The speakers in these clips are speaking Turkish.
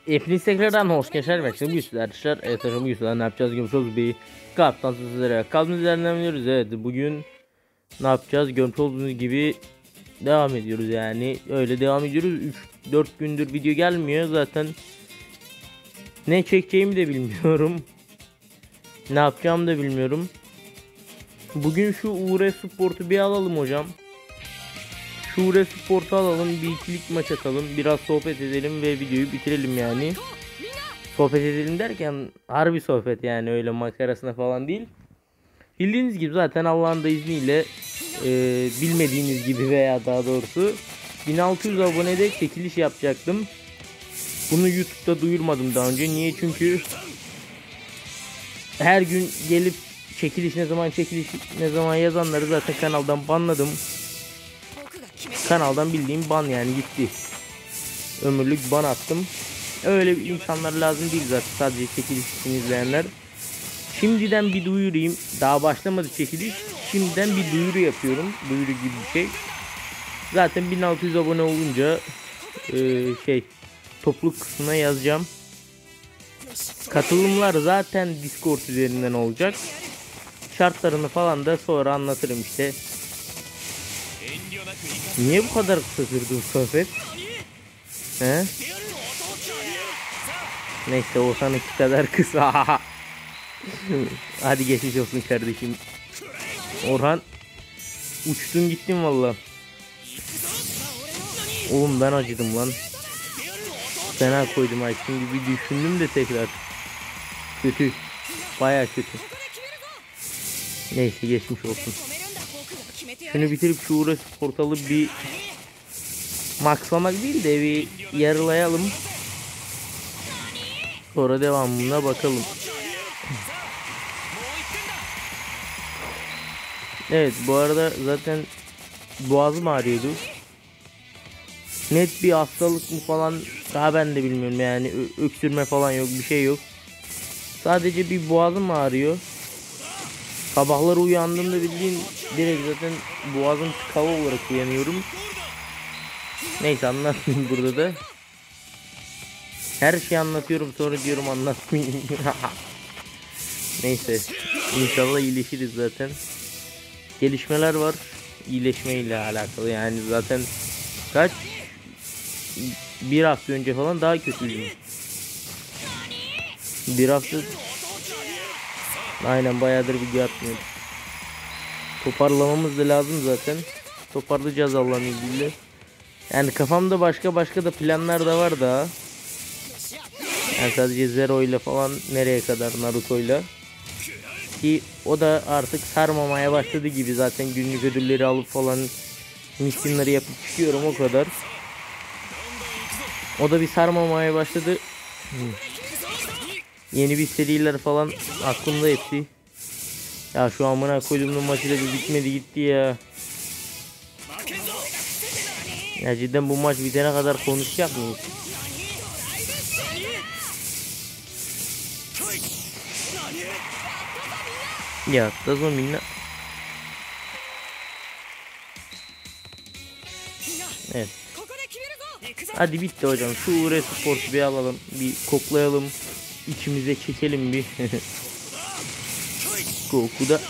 Hepiniz tekrardan hoş geldiniz. Bu yüzden arkadaşlar. Evet arkadaşlar, bu yüzden ne yapacağız? Görmüş olduğunuz bir kaptan sizlere. Kaldığımız yerden biliyoruz. Evet, bugün ne yapacağız? Görmüş olduğunuz gibi devam ediyoruz yani. Öyle devam ediyoruz. 3-4 gündür video gelmiyor. Zaten ne çekeceğimi de bilmiyorum. Ne yapacağımı da bilmiyorum. Bugün şu UR Sport'u bir alalım hocam. Şu UR Sport'u alalım. Bir ikilik maç atalım. Biraz sohbet edelim ve videoyu bitirelim yani. Sohbet edelim derken harbi sohbet yani, öyle makarasına falan değil. Bildiğiniz gibi zaten Allah'ın da izniyle bilmediğiniz gibi veya daha doğrusu 1600 abonede çekiliş yapacaktım. Bunu YouTube'da duyurmadım daha önce. Niye? Çünkü her gün gelip çekiliş ne zaman yazanları zaten kanaldan banladım. Kanaldan bildiğim ban yani, gitti. Ömürlük ban attım. Öyle insanlar lazım değil zaten, sadece çekiliş için izleyenler. Şimdiden bir duyurayım. Daha başlamadı çekiliş. Şimdiden bir duyuru yapıyorum. Duyuru gibi bir şey. Zaten 1600 abone olunca topluluk kısmına yazacağım. Katılımlar zaten Discord üzerinden olacak. Şartlarını falan da sonra anlatırım işte. Niye bu kadar kısa sürdü bu sohbet? He? Neyse, Oğuzhan'ınki kadar kısa. Hadi geçmiş olsun kardeşim. Orhan, uçtun gittin valla. Oğlum ben acıdım lan. Fena koydum ay. Şimdi bir düşündüm de tekrar. Kötü. Baya kötü. Neyse, geçmiş olsun. Şunu bitirip şu uğraş portalı bir maxlamak değil de bir yarılayalım. Sonra devamına bakalım. Evet, bu arada zaten boğazım ağrıyordu. Net bir hastalık mı falan daha ben de bilmiyorum yani, öksürme falan yok, bir şey yok. Sadece bir boğazım ağrıyor. Sabahları uyandığımda bildiğin direkt zaten boğazım tıkalı olarak uyanıyorum. Neyse, anlatmayayım burada da. Her şeyi anlatıyorum sonra diyorum anlatmayayım. Neyse, inşallah iyileşiriz zaten. Gelişmeler var iyileşmeyle alakalı yani, zaten kaç bir hafta önce falan daha kötüydüm. Bir hafta aynen bayağıdır video atmıyordum. Toparlamamız da lazım zaten. Toparlayacağız Allah'ın izniyle. Yani kafamda başka da planlar da var daha. Yani sadece Zero ile falan nereye kadar, Naruto ile. Ki o da artık sarmamaya başladı gibi, zaten günlük ödülleri alıp falan misyonları yapıp çıkıyorum, o kadar. O da bir sarmamaya başladı. Yeni bir seriler falan aklımda hepsi. Ya şu amına koyduğumun maçı da bir bitmedi gitti ya. Ya cidden bu maç bitene kadar konuşacak mıyız? Ya da minna. Evet. Hadi bitti hocam. Şu UR Sport'u bir alalım. Bir koklayalım. İçimize çekelim bir. Goku'da.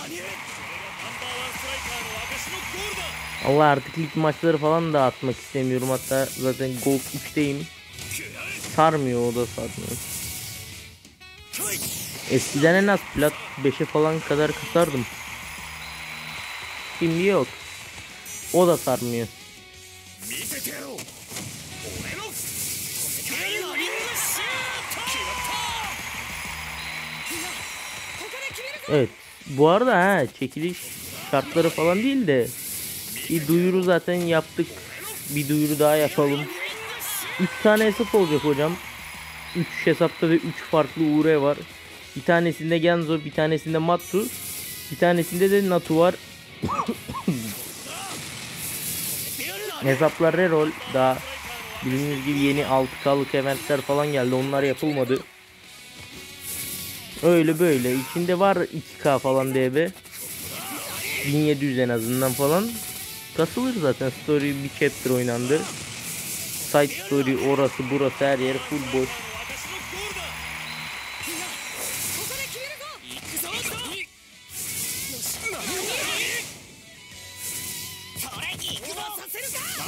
Allah, artık lig maçları falan da atmak istemiyorum. Hatta zaten Gold 3'teyim. Sarmıyor, o da sarmıyor. Eskiden en az plat 5'e falan kadar kısardım. Şimdi yok. O da sarmıyor. Evet. Bu arada çekiliş şartları falan değil de bir duyuru zaten yaptık. Bir duyuru daha yapalım. 3 tane hesap olacak hocam. 3 hesapta da 3 farklı UR var. Bir tanesinde Genzo, bir tanesinde Matsu, bir tanesinde de Natu var. Hesaplar reroll, daha bildiğiniz gibi yeni 6K'lık eventler falan geldi, onlar yapılmadı. Öyle böyle içinde var 2K falan DB, 1700 en azından falan. Kasılır zaten, story bir chapter oynandı. Side story orası burası her yer full boş.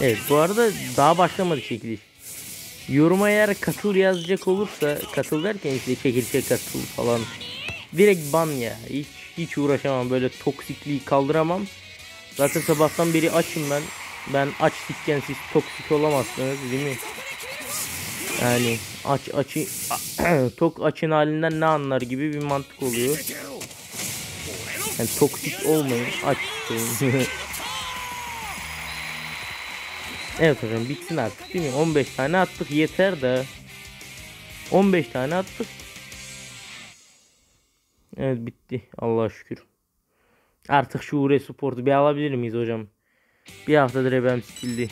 Evet, bu arada daha başlamadı çekiliş. Yoruma eğer katıl yazacak olursa, katıl derken işte çekilişe katıl falan, direkt ban ya. Hiç uğraşamam, böyle toksikliği kaldıramam. Zaten sabahtan beri açım ben. Ben açtıkken siz toksik olamazsınız değil mi? Yani açı tok açın halinden ne anlar gibi bir mantık oluyor. Yani toksik olmayın, aç olun. Evet hocam, bitsin artık değil mi? 15 tane attık, yeter de. 15 tane attık. Evet, bitti Allah'a şükür. Artık şu Sport'u bir alabilir miyiz hocam? Bir haftadır ebem sildi.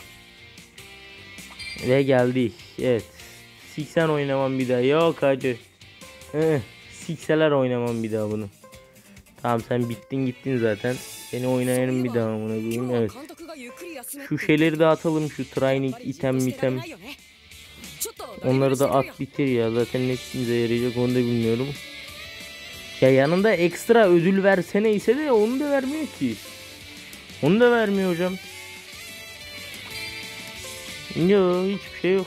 Ve geldi. Evet. 80 oynamam bir daha. Yok hacı. Sikseler oynamam bir daha bunu. Tamam, sen bittin gittin zaten. Seni oynayarım bir daha amına koyayım. Evet. Şu şeyleri de atalım, şu training item. Onları da at bitir ya. Zaten ne işimize yarayacak onu da bilmiyorum. Ya yanında ekstra ödül versene ise de onu da vermiyor ki. Onu da vermiyor hocam. Yok, hiçbir şey yok.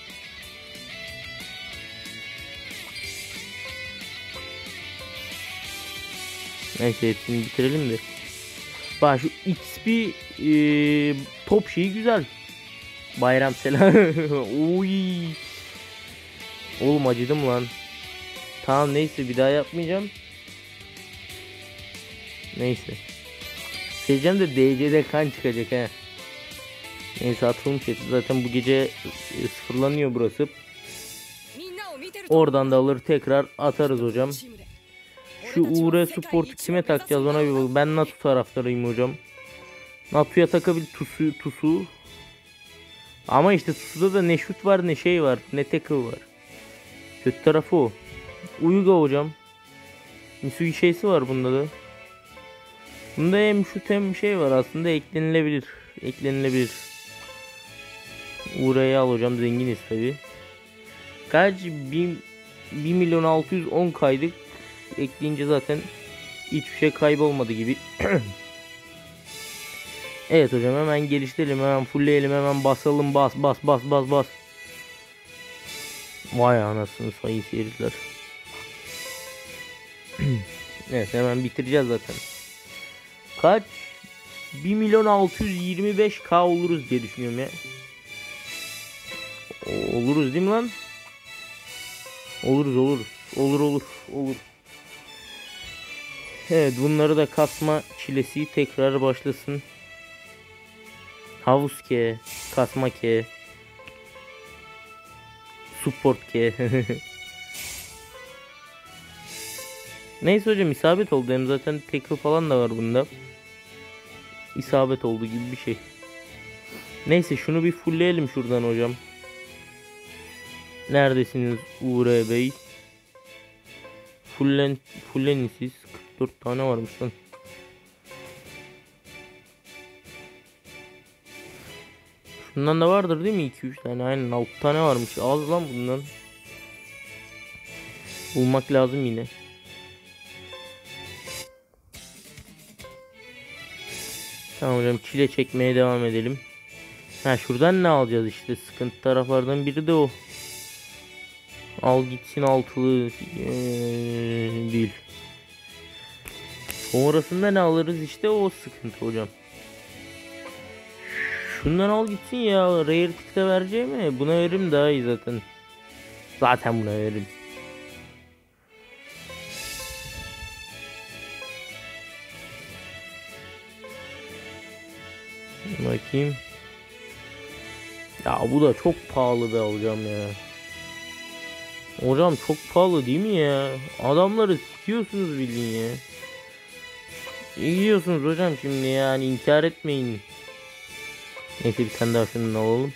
Neyse, hepsini bitirelim de. Bak şu XP top şeyi güzel. Bayram selam. Oy. Oğlum acıdım lan. Tamam neyse, bir daha yapmayacağım. Neyse. Seyircem de DC'de kan çıkacak he. Neyse, atılım chat'i zaten bu gece sıfırlanıyor burası. Oradan da alır tekrar atarız hocam. Şu Sport'u kime takacağız ona bir bak. Ben Natu taraftarıyım hocam. Natu'ya takabil Tusu. Ama işte Tusu'da da ne şut var ne şey var ne tackle var. Kötü tarafı o. Uyuga hocam. Misugi şeysi var bunda da. Bunda hem şut hem şey var, aslında eklenilebilir. Uğra'yı al hocam, zenginiz tabi. Kaç? 1.610.000 kaydık. Ekleyince zaten hiçbir şey kaybolmadı gibi. Evet hocam, hemen geliştirelim, hemen fullleyelim, hemen basalım, bas. Vay anasını sayın seyirciler. Evet, hemen bitireceğiz zaten. Kaç? 1.625.000 oluruz diye düşünüyorum ya. Oluruz değil mi lan? Oluruz. Olur. Evet, bunları da kasma çilesi tekrar başlasın. Havuz ke, kasma ke, support ke. Neyse hocam, isabet oldu, hem zaten tackle falan da var bunda. İsabet oldu gibi bir şey. Neyse, şunu bir fullleyelim şuradan hocam. Neredesiniz Uğur Bey? Fullenin siz. 44 tane varmış lan. Bundan da vardır değil mi? 2-3 tane, aynen 6 tane varmış. Az lan bundan. Bulmak lazım yine. Tamam hocam, çile çekmeye devam edelim. Ha, şuradan ne alacağız işte, sıkıntı taraflardan biri de o. Al gitsin altılı değil. Sonrasında ne alırız işte, o sıkıntı hocam. Şundan al gitsin ya, rare tick'te vereceğime buna veririm daha iyi zaten. Zaten buna veririm. Bakayım. Ya bu da çok pahalı be hocam ya. Hocam çok pahalı değil mi ya? Adamları sikiyorsunuz bildiğin ya. Yiyorsunuz hocam şimdi, yani inkar etmeyin. Neyse, bir tane daha şundan alalım.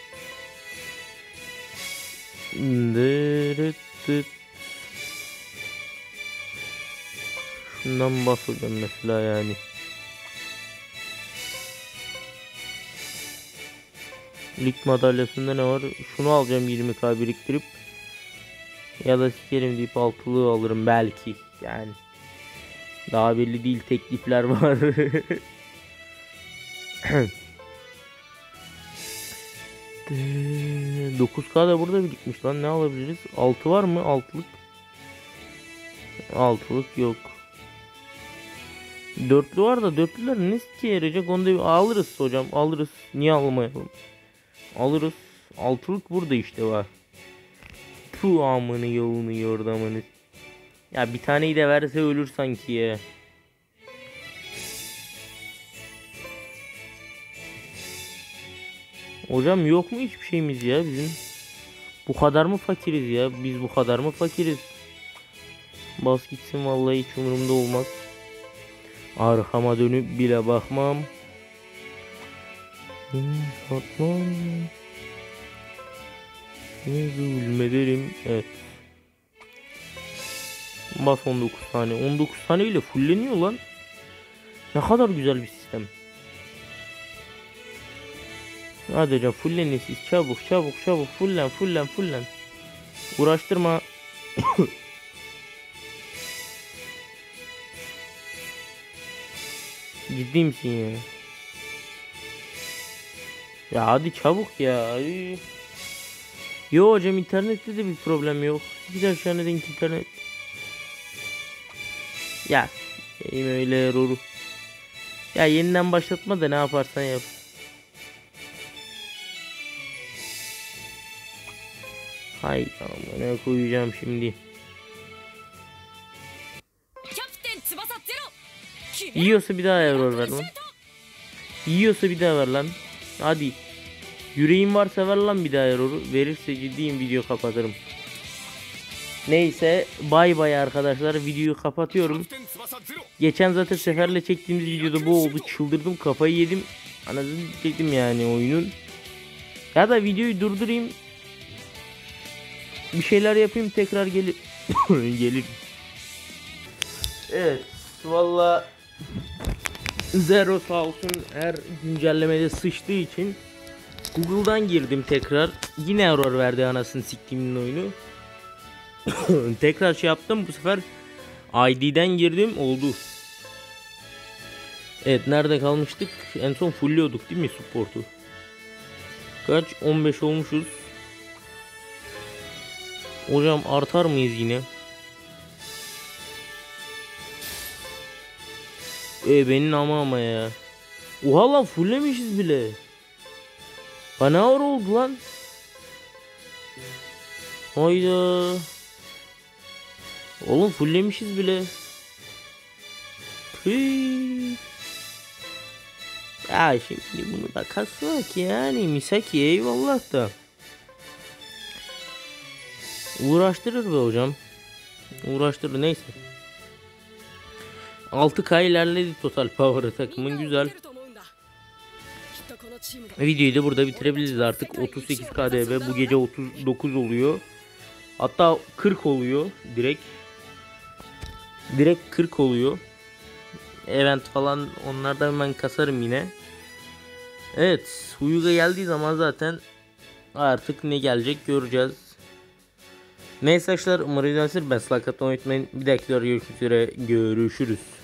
Şundan bas hocam mesela yani. Lig madalyasında ne var? Şunu alacağım 20k biriktirip. Ya da sikerim deyip altılığı alırım belki yani. Daha belli değil, teklifler var. 9K da burada birikmiş lan, ne alabiliriz? 6 var mı? Altılık yok. Dörtlü var da dörtlüler ne sikiye yarayacak, onu da alırız hocam, alırız. Niye almayalım? Alırız. Altılık burada işte var. Puh, amını yolunu yordamını. Ya bir taneyi de verse ölür sanki ya. Hocam yok mu hiçbir şeyimiz ya bizim? Bu kadar mı fakiriz ya? Biz bu kadar mı fakiriz? Bas gitsin, vallahi hiç umurumda olmaz. Arkama dönüp bile bakmam. Satmam. Zulmederim. Evet. Bas 19 tane. 19 tane ile fulleniyor lan. Ne kadar güzel bir sistem. Hadi hocam fullenin siz. Çabuk çabuk çabuk. Fullen. Uğraştırma. Ciddi misin ya? Ya hadi çabuk ya. Yo hocam, internette de bir problem yok. Gider şu an internet. Ya benim öyle error'u. Ya yeniden başlatma da ne yaparsan yap. Hay ne koyacağım şimdi. Yiyorsa bir daha error ver lan. Yiyorsa bir daha ver lan. Hadi. Yüreğim varsa ver lan bir daha error'u. Verirse ciddiyim, video kapatırım. Neyse bay bay arkadaşlar, videoyu kapatıyorum. Geçen zaten seferle çektiğimiz videoda bu oldu. Çıldırdım, kafayı yedim. Anasını çektim yani oyunun. Ya da videoyu durdurayım. Bir şeyler yapayım, tekrar gelir. Gelir. Evet valla Zero sağ olsun her güncellemede sıçtığı için Google'dan girdim tekrar. Yine error verdi anasını siktiğimin oyunu. Tekrar şey yaptım, bu sefer ID'den girdim, oldu. Evet, nerede kalmıştık? En son fullliyorduk değil mi support'u? Kaç? 15 olmuşuz. Hocam artar mıyız yine? Benim ama ya. Oha lan, fulllemişiz bile. Bana ağır oldu lan. Hayda. Oğlum fulllemişiz bile. Hıy. Ya şimdi bunu da kasmak yani misaki, eyvallah da. Uğraştırır be hocam. Uğraştırır, neyse. 6K ilerledi total power takımın, güzel. Videoyu da burada bitirebiliriz artık. 38 KDB, bu gece 39 oluyor. Hatta 40 oluyor direkt. Direkt 40 oluyor. Event falan onlardan ben kasarım yine. Evet, Huyuga geldiği zaman zaten artık ne gelecek göreceğiz. Neyse arkadaşlar, umarım izlersiniz. Ben Slakat unutmayın. Bir dahaki görüşmek üzere. Görüşürüz.